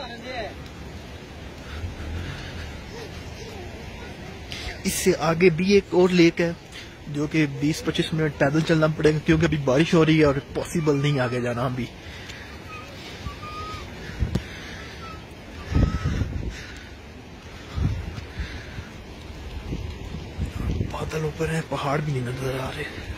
इससे आगे भी एक और लेक है जो कि 20-25 मिनट पैदल चलना पड़ेगा क्योंकि अभी बारिश हो रही है और पॉसिबल नहीं आगे जाना अभी। बादल ऊपर है, पहाड़ भी नहीं नजर आ रहे।